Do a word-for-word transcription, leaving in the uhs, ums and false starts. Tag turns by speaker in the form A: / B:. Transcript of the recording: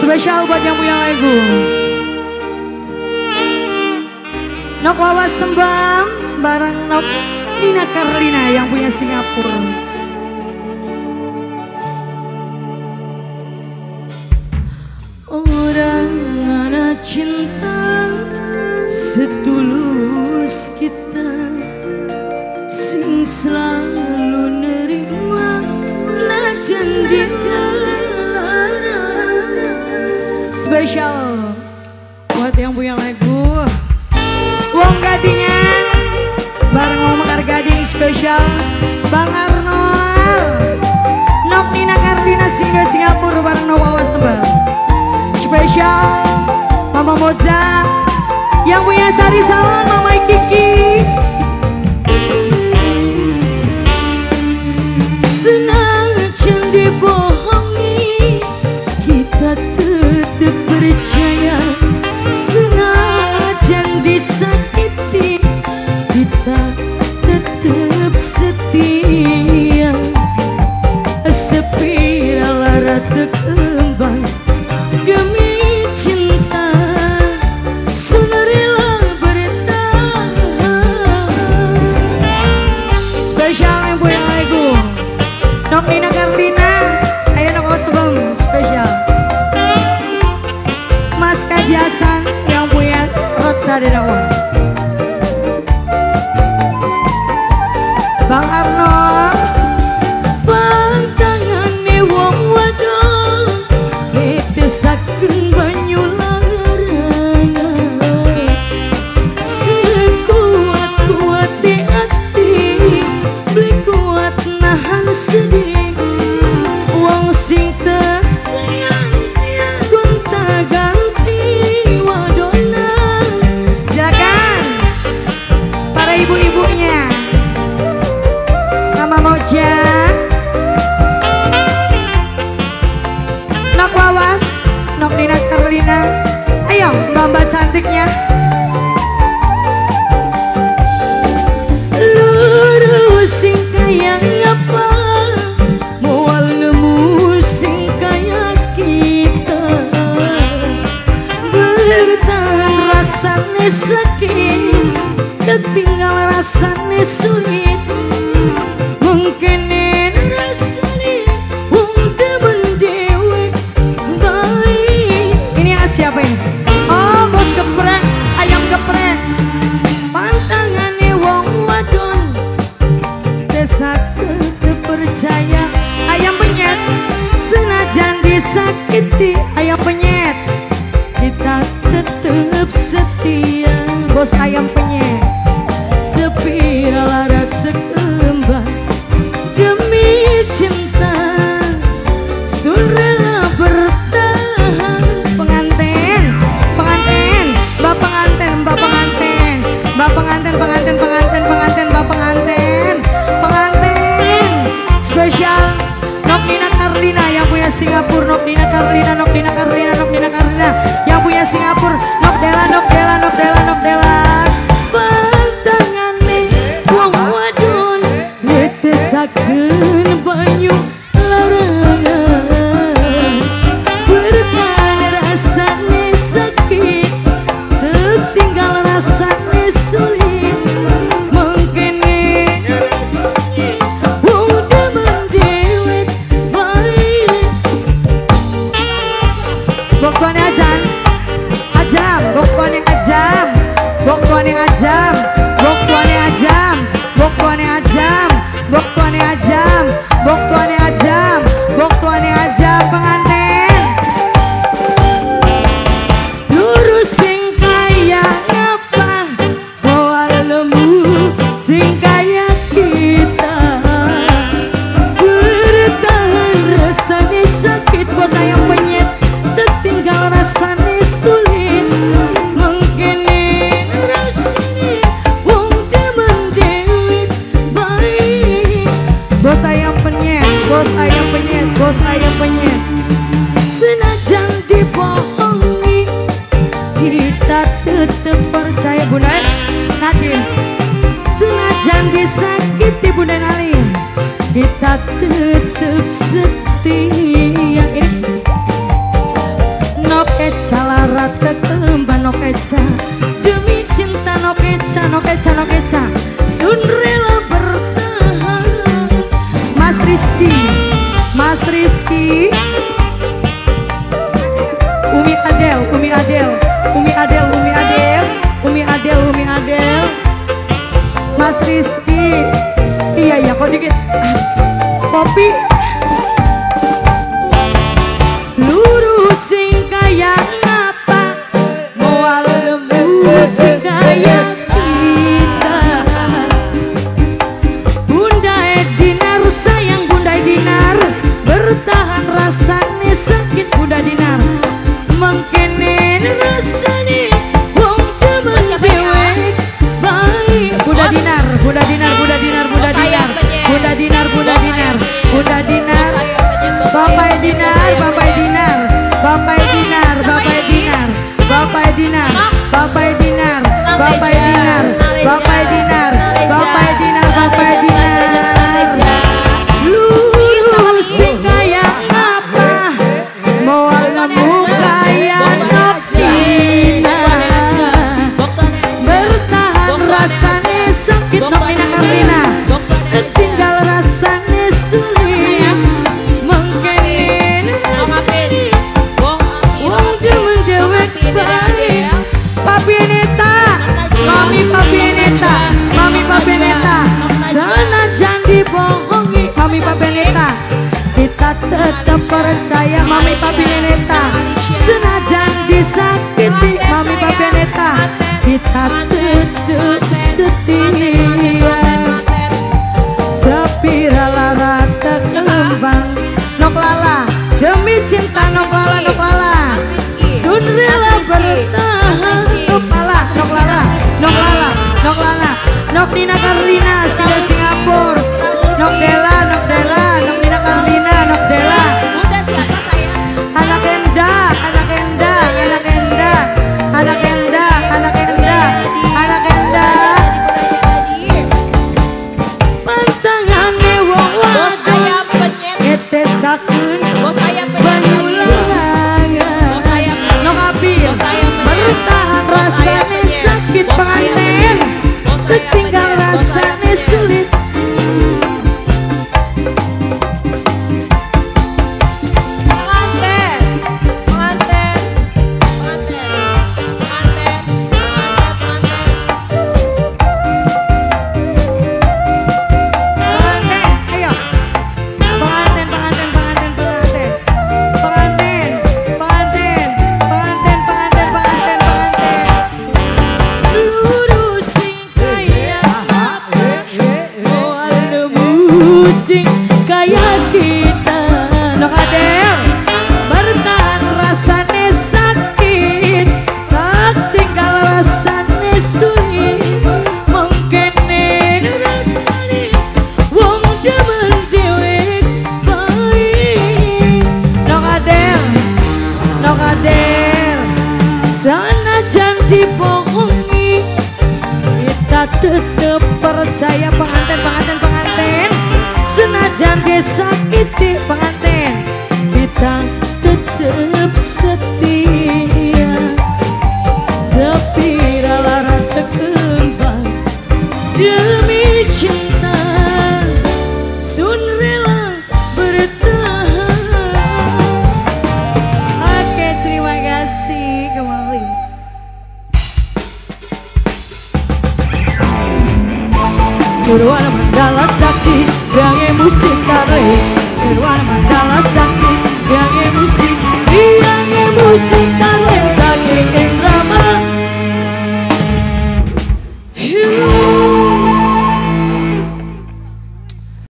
A: Spesial buat yang punya lagu. Nok Wawas Sembam bareng Nok Nina Carlina yang punya Singapura. Orang ada cinta setulus kita, sing selalu nerima najan dilarang. Spesial buat yang punya lagu Wong Gadingan bareng Wong Mekar Gading. Spesial Bang Arnold, Nok Nina Carlina Singapura Singapura bareng Nok Wawas Sembam. Spesial Mama Moza yang punya Sari Salon, Mama Kiki. Senajan dibohongi kita tetap percaya, senajan disakiti kita tetap setia. Sepiral rata kembang demi cinta, sunarela bertahan. Spesial yang punya lagu Nok Nina Carlina, ayo Nok Wawas Sembam. Spesial Mas Kajasan yang punya Rota Dedawan. Bang Arnold pantangane wong wadon netesaken banyu larangan, sekuat-kuat di hati beli kuat nahan sedih. Wong sing tersayang gonta ganti wadona. Silakan para ibu-ibunya, Mama Moja, Nok Wawas, Nok Nina Carlina, ayo mbak-mbak cantiknya. Lurus sing kaya ngapa, mual nemu sing kaya kita. Bertahan rasane sakit, tertinggal rasane sulit. Mungkin ini rasanya wong demen dewek baik. Ini siapa ini? Oh, bos geprek, ayam geprek. Pantangannya wong wadon desa tetep percaya. Ayam penyet senajan disakiti, ayam penyet kita tetep setia. Bos ayam penyet sepiral rata kembang demi cinta, surela bertahan. Pengantin, pengantin, mbak pengantin, mbak pengantin, mbak pengantin, pengantin, pengantin, pengantin, mbak pengantin, pengantin. Spesial Nok Nina Carlina yang punya Singapura, Nok Nina Carlina, Nok Nina Carlina, Nok Nina Carlina yang punya Singapura. Nok Dela, Nok Dela, Nok Dela, Nok Dela. Pantangane wong wadon netesaken banyu larangan, bertahan rasane sakit, tertinggal rasane sulit. Mungkin ini rasanya wong demen dewek baik. Boktuane ajan, ajam, boktuane ajam, boktuane ajam, boktuane ajam, boktuane ajam, boktuane ajam, boktuane ajam, boktuane ajam. Pengantin lurus sing kaya ngapa, moal lemu sing kaya kita. Bertahan rasanya sakit, bos ayam penyet tertinggal rasanya sulit. Mungkin ini rasanya wong demen dewek baik. Bos ayam penyet, bos ayam penyet, bos ayam penyet. Senajan dibohongi kita tetap percaya. Bunda Nadine, senajan disakiti Bunda Nalin kita tetap setia. Ini rata kembang no keca. Demi cinta no keca, no keca, no keca, sun rela bertahan. Mas Rizky, Mas Rizky, Umi Adel, Umi Adel, Umi Adel, Umi Adel, Umi Adel, Umi Adel, Mas Rizky, iya iya kok dikit, Popi, lurusin kayak apa, mual lurusin kayak kita. Bunda Dinar sayang Bunda Dinar, bertahan rasanya sakit Bunda Dinar. Mengkenen rasanya wong temen dewek baik. Bunda Dinar, Bunda Dinar, Bunda Dinar, Bunda Dinar, Bunda Dinar, Bunda Dinar, Bunda Dinar, Bapak Dinar, Bapak Dinar, Bapak Dinar, Bapak Dinar, Bapak Dinar, Bapak Dinar, Bapak Dinar, Bapak Dinar, Bapak Dinar, Bapak Dinar. Lu sing kayak apa? Mau nemu kayak Nokina. Bertahan rasanya sakit Nokina Karlina. Tinggal rasanya sulit. Mungkin rasanya wong demen dewek baik. Papi Neta, Mami Papi Neta, Mami Papi Neta, senajan dibohongi Mami Papi Neta, kita tetap percaya Mami Papi Neta. Senajan disakiti Mami Papi Neta, kita tetap setia. Sepirala rata kembang Nok Lala, demi cinta Nok Lala, Nok Lala, sun rela bertahan. Nok Lala, Nok Lala, Nok Lala, Nok Lala, Nok Nina Karlina, Sida Singapura, Nok Dela, Nok Dela, Nok Nina Karlina, Nok Dela. Anak Endah, anak Endah, anak Endah, anak Endah, anak Endah, anak Endah. Pantangannya wong wadon, ngetesakeun banyu larangan. Nok Abil, bertahan rasanya sakit pengantin, tertinggal rasanya sulit. Kayak kita Nok Adel, bertahan rasanya sakit, tinggal rasanya sulit. Mungkin rasanya wong demen dewek baik. Nok Adel, Nok Adel, senajan dibohongi, kita tetap percaya pengantin, pengantin, pengantin. Senajan disakiti pengantin, kita tetap setia. Sepirala rata kembang demi cinta, sun rela bertahan. Oke, terima kasih kembali. Nirwana Mandala Sakti, Gange musik kare, Nirwana Mandala Sakti.